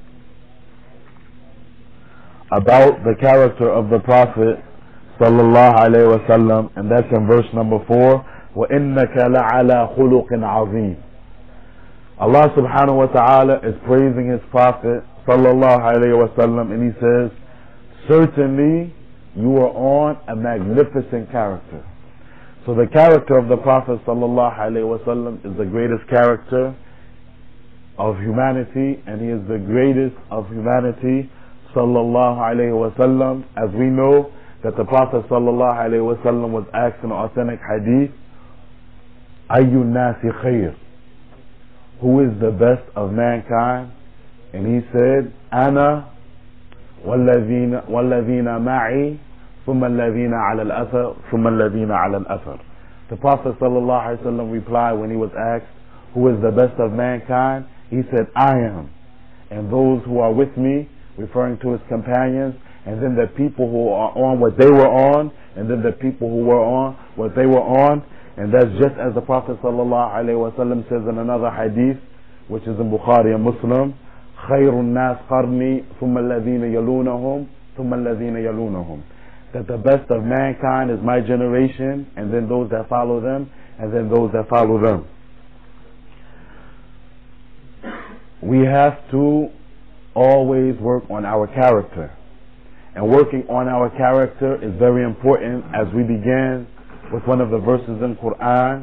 about the character of the Prophet sallallahu alayhi wa sallam, and that's in verse number four, وَإِنَّكَ لَعَلَى خُلُقٍ عَظِيمٍ. Allah subhanahu wa ta'ala is praising His Prophet sallallahu alayhi wa sallam, and He says, certainly you are on a magnificent character. So the character of the Prophet sallallahu alayhi wa sallam is the greatest character of humanity, and he is the greatest of humanity sallallahu alayhi wa sallam. As we know that the Prophet sallallahu alayhi wa sallam was asked in an authentic hadith, Ayyu nasi khair, who is the best of mankind? And he said, Ana والذين والذين معي ثم الذين على الأثر ثم الذين على الأثر. The Prophet sallallahu alaihi wasallam replied when he was asked, who is the best of mankind? He said, I am, and those who are with me, referring to his companions, and then the people who are on what they were on, and then the people who were on what they were on. And that's just as the Prophet sallallahu alaihi wasallam says in another hadith, which is in Bukhari and Muslim, خير الناس قرني ثم الذين يلونهم ثم الذين يلونهم. That the best of mankind is my generation, and then those that follow them, and then those that follow them. we have to always work on our character. And working on our character is very important, as we began with one of the verses in Quran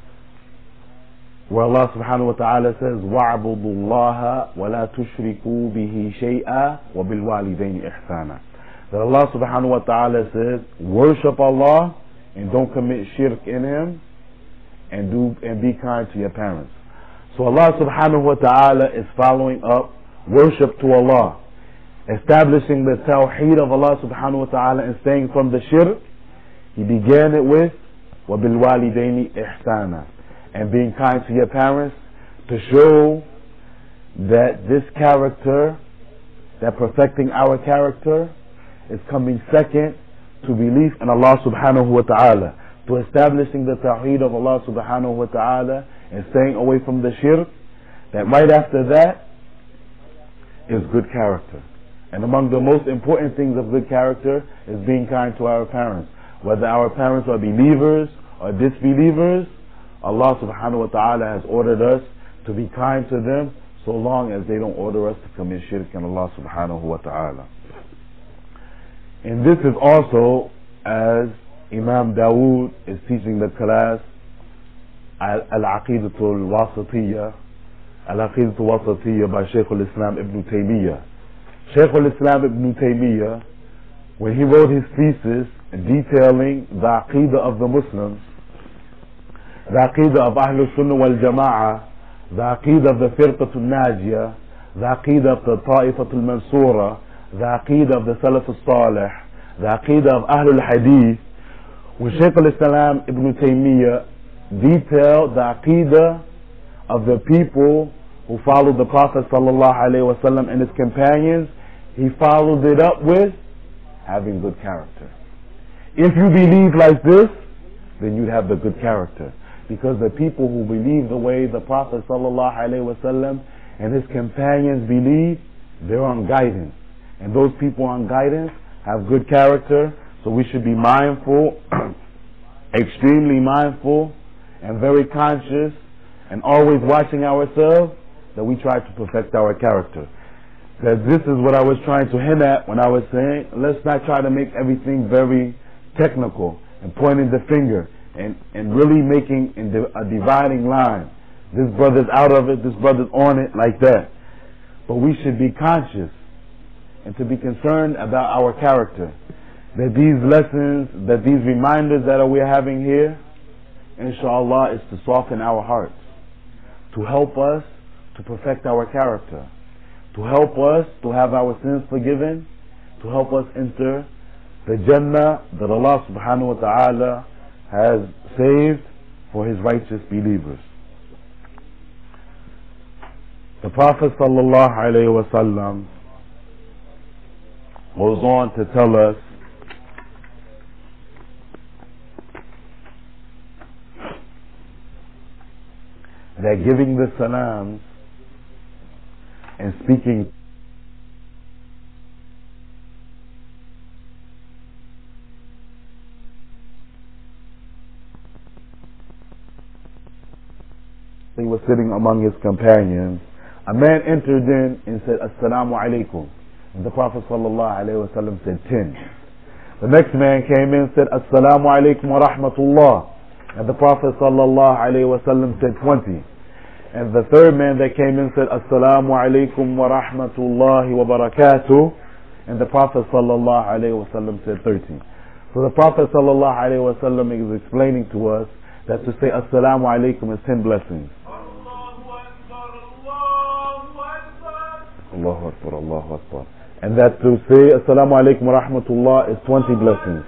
where Allah subhanahu wa ta'ala says, وَاعْبُدُوا اللَّهَ وَلَا تُشْرِكُوا بِهِ شَيْئًا وَبِالْوَالِدَيْنِ إِحْسَانًا. That Allah subhanahu wa ta'ala says, worship Allah and don't commit shirk in Him, and do and be kind to your parents. So Allah subhanahu wa ta'ala is following up worship to Allah, establishing the tawheed of Allah subhanahu wa ta'ala and staying from the shirk. He began it with وَبِالْوَالِدَيْنِ إِحْسَانًا, and being kind to your parents, to show that this character, that perfecting our character, is coming second to belief in Allah subhanahu wa ta'ala, to establishing the tawheed of Allah subhanahu wa ta'ala and staying away from the shirk. That right after that is good character. And among the most important things of good character is being kind to our parents. Whether our parents are believers or disbelievers, Allah subhanahu wa ta'ala has ordered us to be kind to them, so long as they don't order us to commit shirk in Allah subhanahu wa ta'ala. And this is also, as Imam Dawood is teaching the class, Al-Aqidatul Wasatiyya, Al-Aqidatul Wasatiyya by Shaykh al-Islam Ibn Taymiyyah. Shaykh al-Islam Ibn Taymiyyah, when he wrote his thesis detailing the Aqidah of the Muslims, the Aqidah of Ahlul Sunnah wal Jama'ah, the Aqidah of the Firqatul Najiyah, the Aqidah of the Ta'ifatul Mansura, the Aqidah of the Salaf al-Salih, the Aqidah of Ahlul Hadith, when Shaykh al-Islam Ibn Taymiyyah detailed the Aqidah of the people who followed the Prophet sallallahu alaihi wasallam and his companions, he followed it up with having good character. If you believe like this, then you'd have the good character. Because the people who believe the way the Prophet sallallahu alaihi wasallam and his companions believe, they're on guidance. And those people on guidance have good character, so we should be mindful, extremely mindful, and very conscious, and always watching ourselves that we try to perfect our character. That this is what I was trying to hint at when I was saying, let's not try to make everything very technical and pointing the finger and, and really making a dividing line. This brother's out of it, this brother's on it, like that. But we should be conscious and to be concerned about our character. That these lessons, that these reminders that we're having here, inshallah, is to soften our hearts, to help us to perfect our character, to help us to have our sins forgiven, to help us enter the Jannah that Allah subhanahu wa ta'ala has saved for His righteous believers. The Prophet sallallahu alayhi wa sallam goes on to tell us that giving the salams and speaking he was sitting among his companions, a man entered in and said, Assalamu alaikum. And the Prophet sallallahu alayhi wa sallam said ten. The next man came in and said, Assalamu alaikum wa rahmatullah. And the Prophet sallallahu alayhi wa sallam said twenty. And the third man that came in said, Assalamu alaikum wa rahmatullahi wa barakatuh. And the Prophet sallallahu alayhi wa sallam said thirty. So the Prophet sallallahu alayhi wa sallam is explaining to us that to say Assalamu alaikum is ten blessings. Allahu Akbar, Allahu Akbar. And that to say Assalamu alaikum wa rahmatullah is twenty blessings.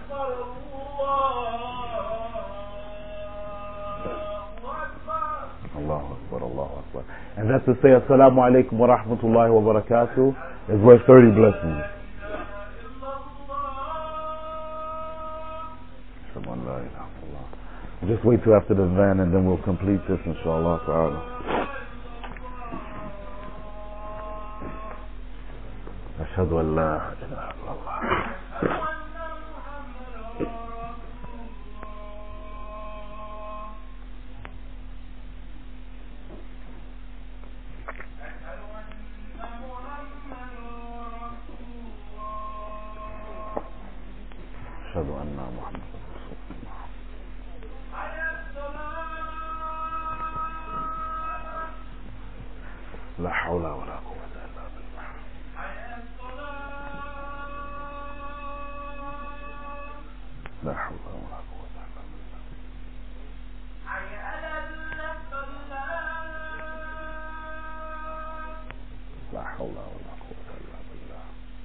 Allahu Akbar, Allahu Akbar. And that to say Assalamu alaikum wa rahmatullahi wa barakatuh is worth thirty blessings. We'll just wait till after the van and then we'll complete this, inshallah ta'ala. أشهد أن لا إله إلا الله. وأشهد أن محمدا رسول الله. لا حول ولا قوة إلا بالله. لا حول ولا قوة إلا بالله. لا حول ولا قوة إلا بالله.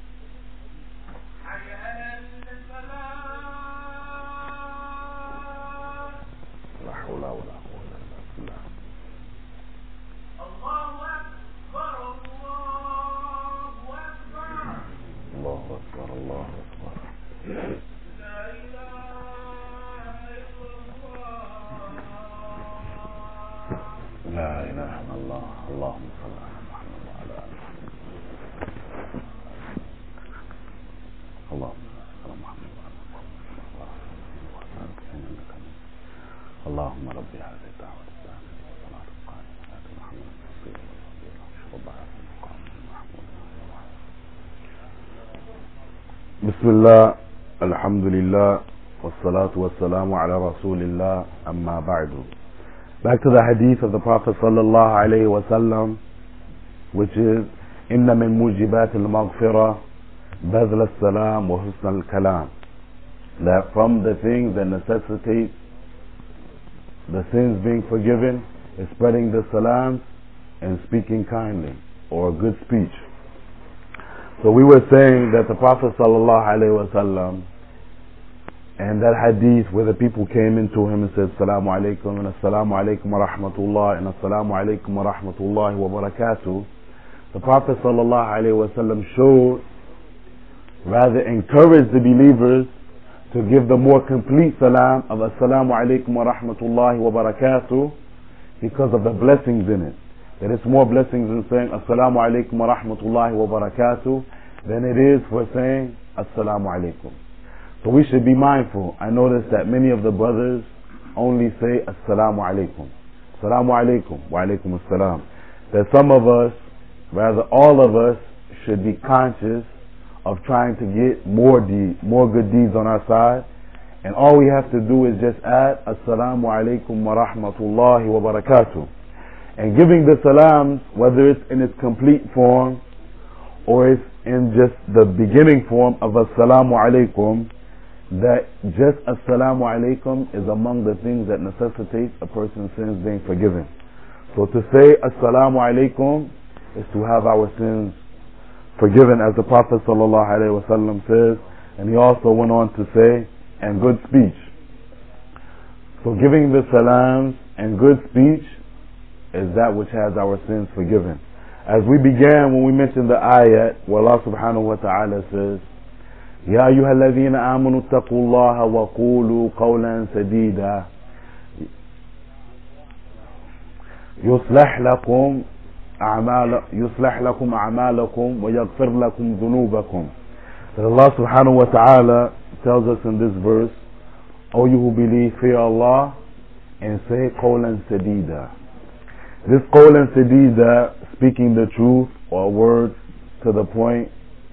لا حول ولا قوة إلا بالله. الله أكبر الله أكبر. لا إله إلا الله. اللهم صل على محمد وعلى آل محمد. اللهم صل على محمد وعلى آل محمد. اللهم رب هذه الدعوة التامة والصلاة القائمة آت محمد الوسيلة والفضيلة وبعث المقام المحمود. بسم الله الحمد لله والصلاة والسلام على رسول الله أما بعد. Back to the hadith of the Prophet sallallahu alayhi wa sallam, which is إن من موجبات المغفرة بذل السلام وحسن الكلام. That from the things that necessitate the sins being forgiven is spreading the salams and speaking kindly, or good speech. So we were saying that the Prophet sallallahu alaihi wasallam, and that hadith where the people came into him and said Assalamu alaikum and Assalamu alaikum wa rahmatullah and Assalamu alaikum wa rahmatullahi wa barakatuh, the Prophet sallallahu alaihi wasallam showed, rather encouraged the believers to give the more complete salam of Assalamu alaikum wa rahmatullahi wa barakatuh, because of the blessings in it. That it's more blessings in saying Assalamu alaikum wa rahmatullahi wa barakatuh than it is for saying Assalamu alaikum. So we should be mindful. I noticed that many of the brothers only say Assalamu alaikum. Assalamu alaikum wa alaikum assalam. That some of us, rather all of us, should be conscious of trying to get more deed, more good deeds on our side, and all we have to do is just add Assalamu alaikum wa rahmatullahi wa barakatuh. And giving the salams, whether it's in its complete form or it's in just the beginning form of Assalamu alaikum, that just Assalamu alaikum is among the things that necessitates a person's sins being forgiven. So to say Assalamu alaikum is to have our sins forgiven, as the Prophet sallallahu alaihi wasallam says, and he also went on to say, and good speech. So giving the salams and good speech is that which has our sins forgiven. As we began when we mentioned the ayat where Allah subhanahu wa ta'ala says, يا أيها الذين آمنوا اتقوا الله وقولوا قولا سديدا يصلح لكم أعمال يصلح لكم أعمالكم ويغفر لكم ذنوبكم. That Allah subhanahu wa ta'ala tells us in this verse, O you who believe, fear Allah and say قولا سديدا. This قولا سديدا, speaking the truth or words to the point.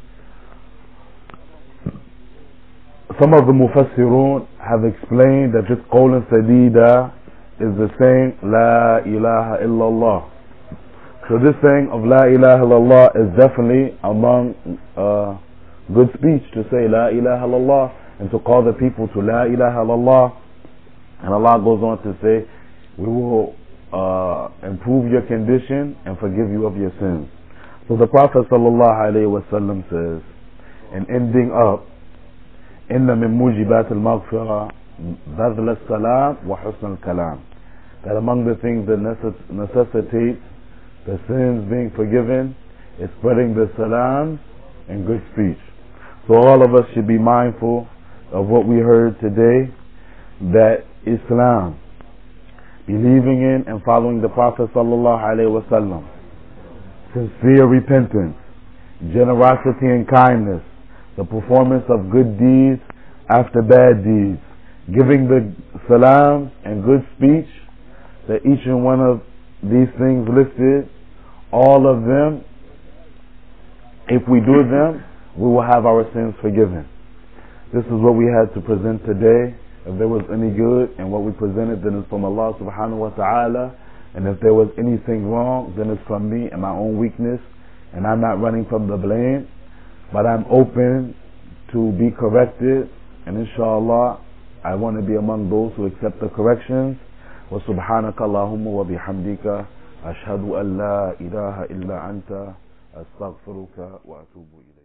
Some of the mufassirun have explained that this قولا سديدا is the saying La ilaha illallah. So this saying of La ilaha illallah is definitely among uh, good speech, to say La ilaha illallah and to call the people to La ilaha illallah. And Allah goes on to say, we will uh, improve your condition and forgive you of your sins. So the Prophet sallallahu alaihi wasallam says, in ending up, إن من موجبات المغفرة بذل السلام وحسن الكلام. That among the things that necessitate the sins being forgiven is spreading the salams and good speech. So all of us should be mindful of what we heard today, that Islam, believing in and following the Prophet sallallahu alaihi wasallam, sincere repentance, generosity and kindness, the performance of good deeds after bad deeds, giving the salam and good speech, that each and one of these things listed, all of them, if we do them, we will have our sins forgiven. This is what we had to present today. If there was any good in what we presented, then it's from Allah subhanahu wa ta'ala. And if there was anything wrong, then it's from me and my own weakness. And I'm not running from the blame, but I'm open to be corrected. And inshallah, I want to be among those who accept the corrections. Wa subhanaka Allahumma wa bihamdika ashhadu an la ilaha illa anta astaghfiruka wa atubu ilayk.